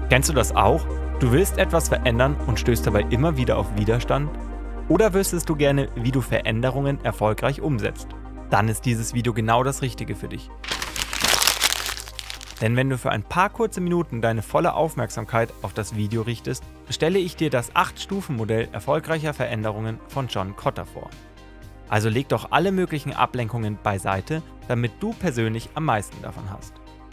Kennst du das auch? Du willst etwas verändern und stößt dabei immer wieder auf Widerstand? Oder wüsstest du gerne, wie du Veränderungen erfolgreich umsetzt? Dann ist dieses Video genau das Richtige für dich. Denn wenn du für ein paar kurze Minuten deine volle Aufmerksamkeit auf das Video richtest, stelle ich dir das 8-Stufen-Modell erfolgreicher Veränderungen von John Kotter vor. Also leg doch alle möglichen Ablenkungen beiseite, damit du persönlich am meisten davon hast.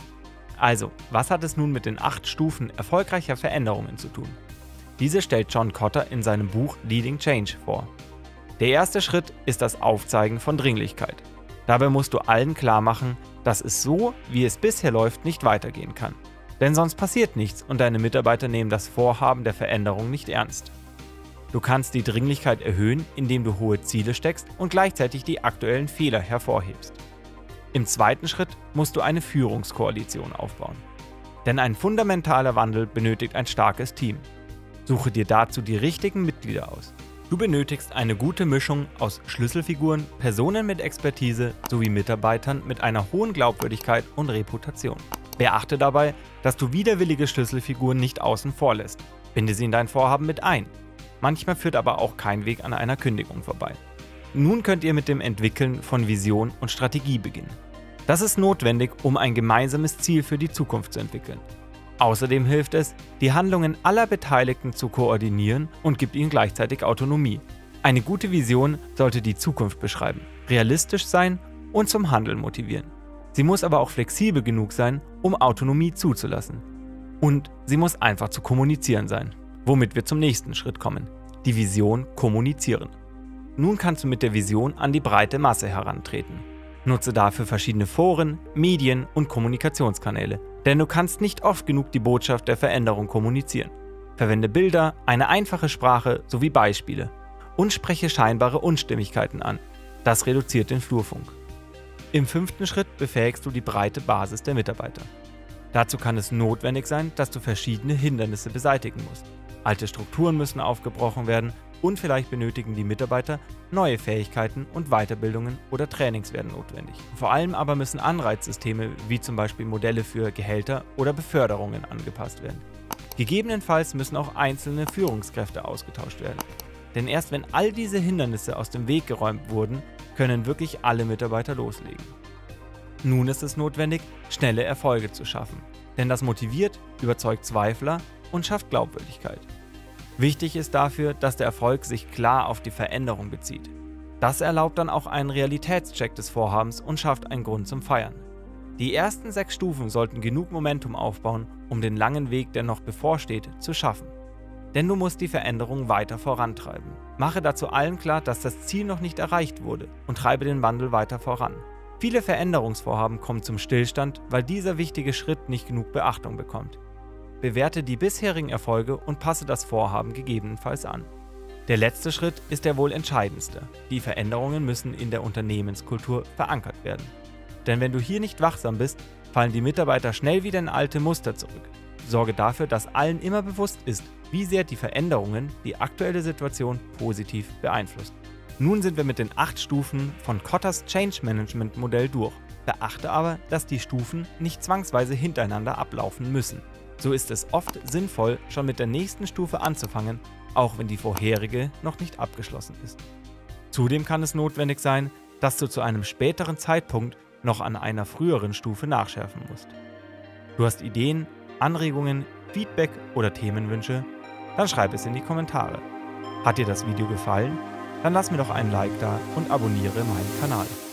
Also, was hat es nun mit den 8 Stufen erfolgreicher Veränderungen zu tun? Diese stellt John Kotter in seinem Buch Leading Change vor. Der erste Schritt ist das Aufzeigen von Dringlichkeit. Dabei musst du allen klar machen, dass es so, wie es bisher läuft, nicht weitergehen kann. Denn sonst passiert nichts und deine Mitarbeiter nehmen das Vorhaben der Veränderung nicht ernst. Du kannst die Dringlichkeit erhöhen, indem du hohe Ziele steckst und gleichzeitig die aktuellen Fehler hervorhebst. Im zweiten Schritt musst du eine Führungskoalition aufbauen. Denn ein fundamentaler Wandel benötigt ein starkes Team. Suche dir dazu die richtigen Mitglieder aus. Du benötigst eine gute Mischung aus Schlüsselfiguren, Personen mit Expertise sowie Mitarbeitern mit einer hohen Glaubwürdigkeit und Reputation. Beachte dabei, dass du widerwillige Schlüsselfiguren nicht außen vor lässt. Binde sie in dein Vorhaben mit ein. Manchmal führt aber auch kein Weg an einer Kündigung vorbei. Nun könnt ihr mit dem Entwickeln von Vision und Strategie beginnen. Das ist notwendig, um ein gemeinsames Ziel für die Zukunft zu entwickeln. Außerdem hilft es, die Handlungen aller Beteiligten zu koordinieren und gibt ihnen gleichzeitig Autonomie. Eine gute Vision sollte die Zukunft beschreiben, realistisch sein und zum Handeln motivieren. Sie muss aber auch flexibel genug sein, um Autonomie zuzulassen. Und sie muss einfach zu kommunizieren sein, womit wir zum nächsten Schritt kommen: die Vision kommunizieren. Nun kannst du mit der Vision an die breite Masse herantreten. Nutze dafür verschiedene Foren, Medien und Kommunikationskanäle, denn du kannst nicht oft genug die Botschaft der Veränderung kommunizieren. Verwende Bilder, eine einfache Sprache sowie Beispiele und spreche scheinbare Unstimmigkeiten an. Das reduziert den Flurfunk. Im 5. Schritt befähigst du die breite Basis der Mitarbeiter. Dazu kann es notwendig sein, dass du verschiedene Hindernisse beseitigen musst. Alte Strukturen müssen aufgebrochen werden und vielleicht benötigen die Mitarbeiter neue Fähigkeiten und Weiterbildungen oder Trainings werden notwendig. Vor allem aber müssen Anreizsysteme wie zum Beispiel Modelle für Gehälter oder Beförderungen angepasst werden. Gegebenenfalls müssen auch einzelne Führungskräfte ausgetauscht werden. Denn erst wenn all diese Hindernisse aus dem Weg geräumt wurden, können wirklich alle Mitarbeiter loslegen. Nun ist es notwendig, schnelle Erfolge zu schaffen. Denn das motiviert, überzeugt Zweifler und schafft Glaubwürdigkeit. Wichtig ist dafür, dass der Erfolg sich klar auf die Veränderung bezieht. Das erlaubt dann auch einen Realitätscheck des Vorhabens und schafft einen Grund zum Feiern. Die ersten 6 Stufen sollten genug Momentum aufbauen, um den langen Weg, der noch bevorsteht, zu schaffen. Denn du musst die Veränderung weiter vorantreiben. Mache dazu allen klar, dass das Ziel noch nicht erreicht wurde und treibe den Wandel weiter voran. Viele Veränderungsvorhaben kommen zum Stillstand, weil dieser wichtige Schritt nicht genug Beachtung bekommt. Bewerte die bisherigen Erfolge und passe das Vorhaben gegebenenfalls an. Der letzte Schritt ist der wohl entscheidendste. Die Veränderungen müssen in der Unternehmenskultur verankert werden. Denn wenn du hier nicht wachsam bist, fallen die Mitarbeiter schnell wieder in alte Muster zurück. Sorge dafür, dass allen immer bewusst ist, wie sehr die Veränderungen die aktuelle Situation positiv beeinflussen. Nun sind wir mit den 8 Stufen von Kotters Change Management Modell durch. Beachte aber, dass die Stufen nicht zwangsweise hintereinander ablaufen müssen. So ist es oft sinnvoll, schon mit der nächsten Stufe anzufangen, auch wenn die vorherige noch nicht abgeschlossen ist. Zudem kann es notwendig sein, dass du zu einem späteren Zeitpunkt noch an einer früheren Stufe nachschärfen musst. Du hast Ideen, Anregungen, Feedback oder Themenwünsche? Dann schreib es in die Kommentare. Hat dir das Video gefallen? Dann lass mir doch ein Like da und abonniere meinen Kanal.